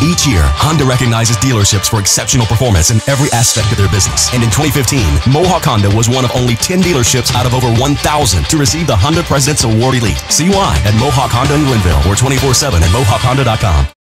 Each year, Honda recognizes dealerships for exceptional performance in every aspect of their business. And in 2015, Mohawk Honda was one of only 10 dealerships out of over 1,000 to receive the Honda President's Award Elite. See why at Mohawk Honda in Glenville or 24/7 at MohawkHonda.com.